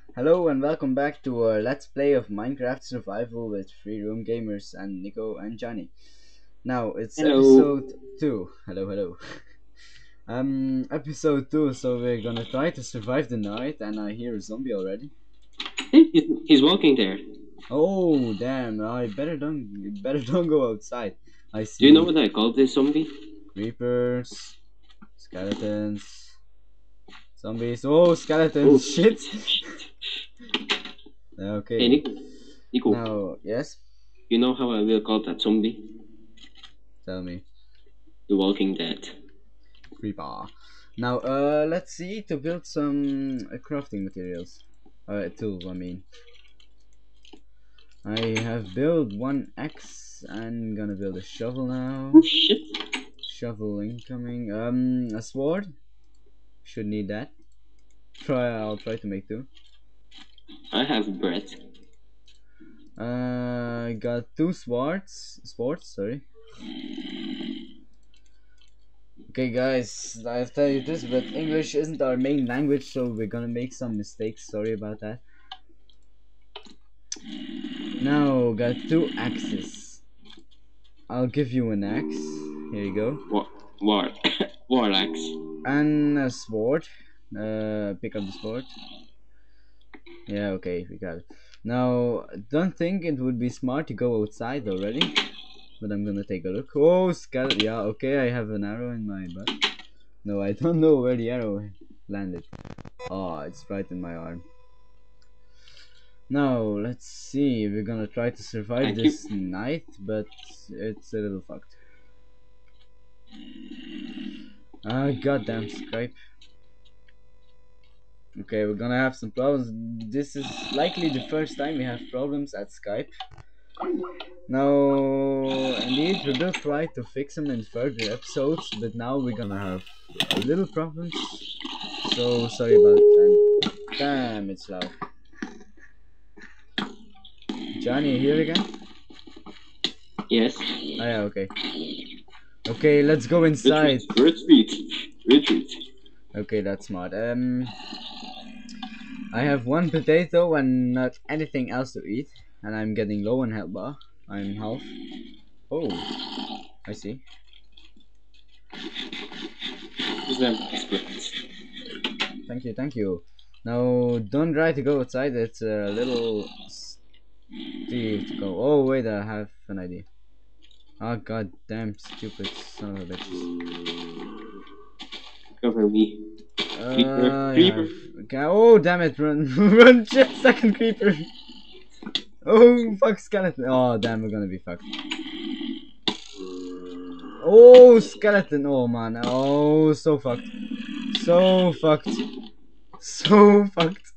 Hello and welcome back to our Let's Play of Minecraft Survival with Free Room Gamers and Nico and Johnny. Now it's Hello. episode 2. Hello, hello. Episode 2, so we're gonna try to survive the night, and I hear a zombie already. Hey, he's walking there. Oh, damn, I better don't go outside. I Do you know see what I call this zombie? creepers, skeletons, zombies. Oh, Oh, skeletons, shit. shit. Shit. Hey, Okay, Nico, now, yes, you know how I will call that zombie? tell me. The Walking Dead. Creeper. Now, let's see to build some crafting materials. Tools, I mean. I have built one axe and gonna build a shovel now. Oh, shit. Shovel incoming. A sword. Should need that. I'll try to make two. I have bread. I got two swords. Swords, sorry. Okay, guys, I'll tell you this, but English isn't our main language, so we're gonna make some mistakes. Sorry about that. Now, got two axes. I'll give you an axe. Here you go. War. War axe. And a sword. Pick up the sword. Yeah, okay, we got it. Now, don't think it would be smart to go outside already, but I'm gonna take a look. Oh, skeleton. Yeah, okay, I have an arrow in my butt. No, I don't know where the arrow landed. Oh, it's right in my arm. Now, let's see. We're gonna try to survive Thank this you. night, but it's a little fucked. Ah, goddamn Skype. Okay, we're gonna have some problems. This is likely the first time we have problems at Skype. Now, indeed, we will try to fix them in further episodes, but now we're gonna have a little problems. So sorry about that. Damn, it's loud. Johnny, you here again? Yes. Oh yeah, okay. Okay, let's go inside. Retreat. Retreat. Okay, that's smart. I have one potato and not anything else to eat, and I'm getting low on health bar. I'm half. Oh, I see. Thank you, thank you. Now, don't try to go outside. It's a little steep to go. Oh wait, I have an idea. Oh god damn, stupid son of a bitch. Cover me. Creeper. Creeper. Okay. Oh damn it! Run, run! Shit, second creeper. Oh fuck, skeleton. Oh damn, we're gonna be fucked. Oh skeleton. Oh man. Oh, so fucked. So fucked. So fucked.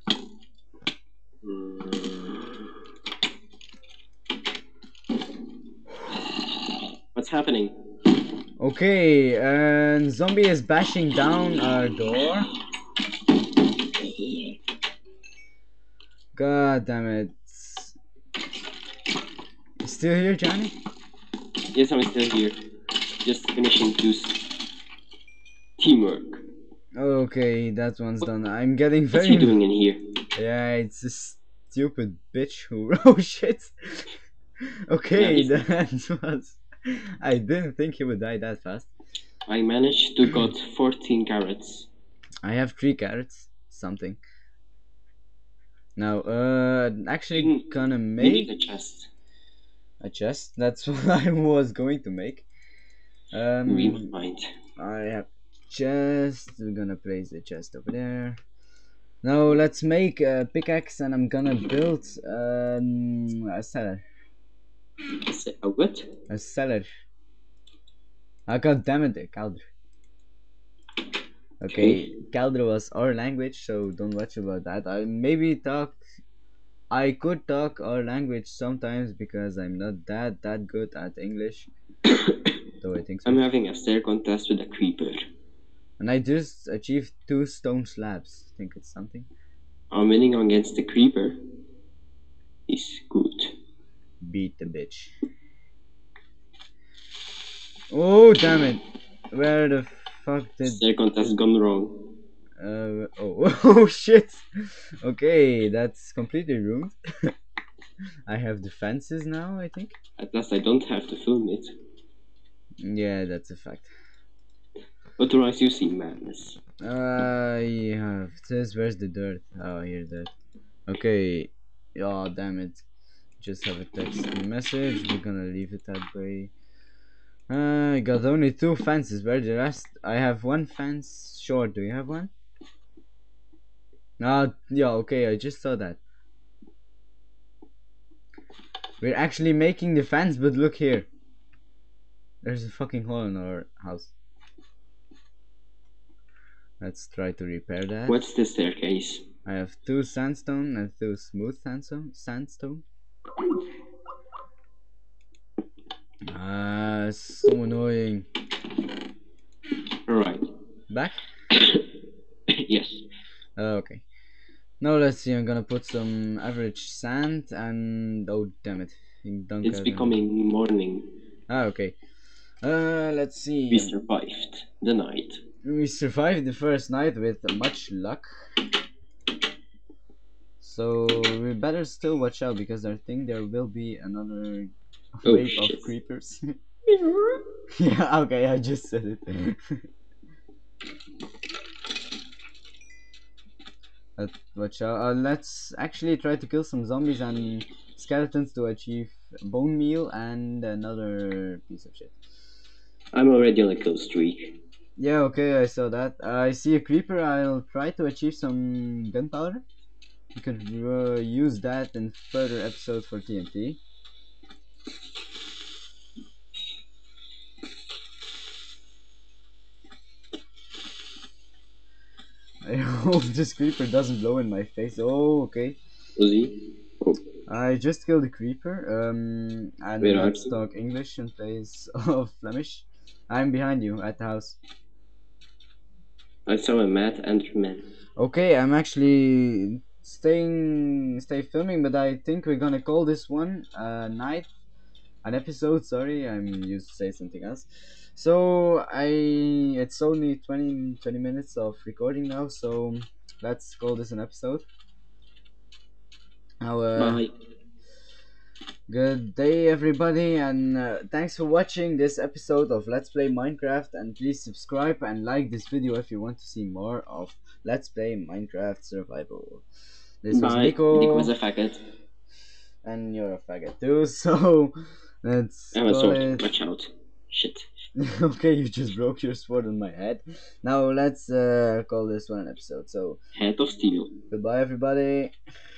What's happening? Okay, and zombie is bashing down our door. God damn it. You still here, Johnny? Yes, I'm still here. Just finishing this teamwork. Okay, that one's done. I'm getting What's very. he doing in here? Yeah, it's a stupid bitch who. Oh shit! Okay, Yeah, that was. I didn't think he would die that fast. I managed to got 14 carrots. I have 3 carrots. Something. Now, actually gonna You make need a chest. a chest. That's what I was going to make. We will find. I have chest. We're gonna place the chest over there. Now let's make a pickaxe, and I'm gonna build a cellar. A what? A cellar. Ah, god damn it, Calder. Okay, Calder was our language, so don't watch about that. I could talk our language sometimes because I'm not that good at English. Though I think so. I'm having a stair contest with a creeper. And I just achieved 2 stone slabs. Think it's something. I'm winning against the creeper. He's good. Beat the bitch. Oh damn it! Where the fuck did Stair contest gone wrong? Oh, oh shit. Okay, that's completely ruined. I have defenses now, I think. At last, I don't have to film it. Yeah, that's a fact. Otherwise, you see madness. Yeah, it says where's the dirt? Oh, here's that. Okay. Oh, damn it. Just have a text message. We're gonna leave it that way. I got only 2 fences. Where the rest? I have 1 fence short. Do you have one? Yeah, okay, I just saw that. We're actually making the fence, but look here. There's a fucking hole in our house. Let's try to repair that. What's the staircase? I have 2 sandstone and 2 smooth sandstone. So annoying. Alright. Back? Yes. Okay. Now let's see, I'm gonna put some average sand and... oh damn it. It's becoming morning. Okay. Let's see. We survived the night. We survived the first night with much luck. So we better still watch out because I think there will be another wave of creepers. Yeah, okay, I just said it. Watch out. Let's actually try to kill some zombies and skeletons to achieve bone meal and another piece of shit. I'm already on a kill streak. Yeah, okay, I saw that. I see a creeper. I'll try to achieve some gunpowder. You could use that in further episodes for TNT. I hope this creeper doesn't blow in my face. Oh, okay. Uzi? Oh. I just killed a creeper. And let's talk English in place of Flemish. I'm behind you at the house. I saw a mad Enderman. Okay, I'm actually stay filming, but I think we're gonna call this one an episode. Sorry, I'm used to say something else. So it's only 20 minutes of recording now, so let's call this an episode. Now, Bye. Good day everybody, and thanks for watching this episode of Let's Play Minecraft, and please subscribe and like this video if you want to see more of Let's Play Minecraft Survival. This was Nico. Nico was a faggot. And you're a faggot too, so let's I'm a sword. Watch out. Shit. Okay, you just broke your sword on my head. Now let's call this one an episode. So Head of steel. goodbye everybody.